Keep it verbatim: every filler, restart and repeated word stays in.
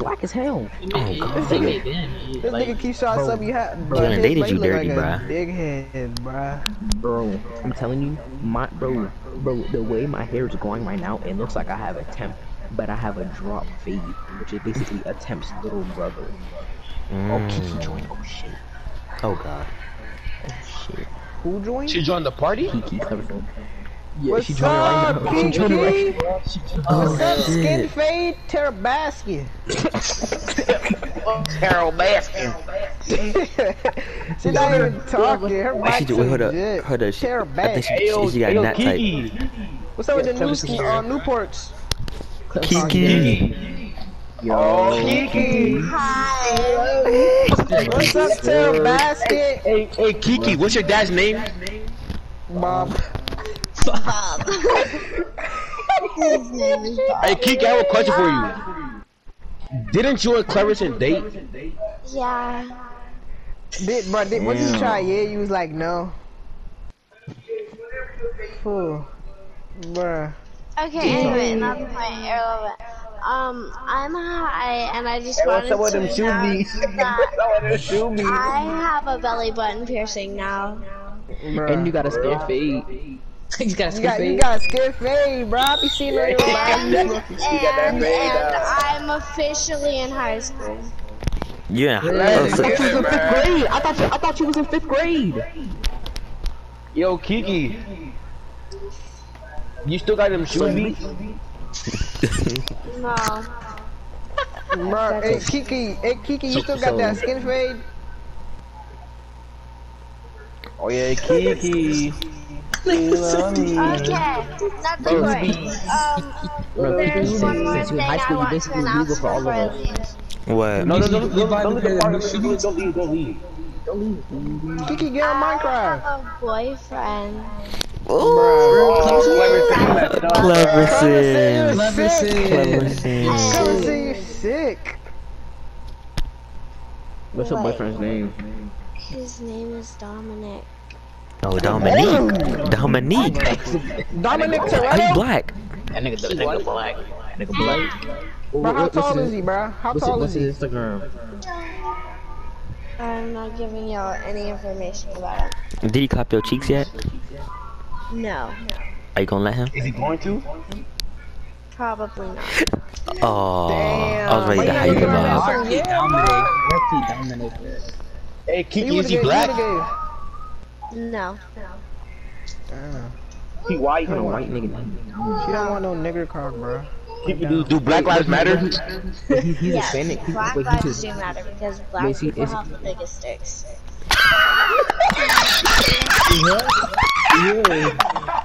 black as hell. Oh god. This nigga, this nigga keep shot something you have. Dylan, they did you look dirty, like a bruh. big head, bruh. Bro, I'm telling you, my bro, bro, the way my hair is going right now, it looks like I have a temp, but I have a drop fade, which is basically a temp's little brother. Mm. Oh, Kiki joined. Oh shit. Oh god. Oh shit. Who joined? She joined the party? Kiki, Cleverfield. Yeah, What's she joined up, right now. She joined right now. Oh, What's up, shit. Skin Fade Terabaskin? Carol Baskin. She's not even talking. Her Why she mic's do? Wait, hold up. legit. Hold up. She, I think she, Ayo, she, she got ayo, nut type. Kiki. What's up with the new ski, uh, Newports? Kiki. Oh, Kiki. What's up, Terabaskin? Hey, hey, Kiki, what's your dad's name? Bob. Hey, Kiki, I have a question for you. Didn't you and Clarison date? Yeah. Did, bro, did, what did you try? Yeah, you was like, no. Fool. Bruh. Okay, anyway, another point, irrelevant. Um, I'm high, and I just Hey, wanted what's up with to them announce shoebies? that What's up with them shoebies? I have a belly button piercing now. Bruh. And you got a skin fade. You got a You skin got, you fade. got a skin fade, bro. I be seeing on your And, live. and, and I'm officially in high school. Yeah. I Oh, thought so, you was in fifth grade. I thought you. I thought you was in fifth grade. Yo, Kiki. You still got them shoebies? No. Bro, hey, Kiki, hey, Kiki, you So- still got so- that skin fade? Oh yeah, Kiki. You love me. Okay, not the Bro, point. you Um, Bro, there's since- one more since thing you're in high I school, you want to basically announce legal for all of before I us. leave. what? No, no, no, no, don't, don't leave the party. Don't leave, don't leave, don't leave. Kiki, get on I Minecraft. have a boyfriend. Ooh. Oh, Clever Cleverson, sim. you're sick. Clever sim. Cleverson, you're sick. What's your Wait. boyfriend's name? His name is Dominic. Oh, Dominique. Dominique. Dominic He's Toretto? black. That nigga, that nigga black. Nigga black. Bro, how tall is he, bro? How What's, tall what's is he? his Instagram? I'm not giving y'all any information about it. Did he clap your cheeks yet? No, Are you gonna let him? Is he going to? probably not. Oh, I was ready to Damn. hype him up. Oh, yeah, Hey, He Kiki, is would've he gave- black? he would've No. gave- Damn. He white. What kind of white nigga name? She don't want no nigger card, bro. Kiki, do, do Black Lives Matter? But he, he's Yes, Hispanic. He, black but lives he's do just, matter because black Wait, see, people is- have the biggest sticks. yeah.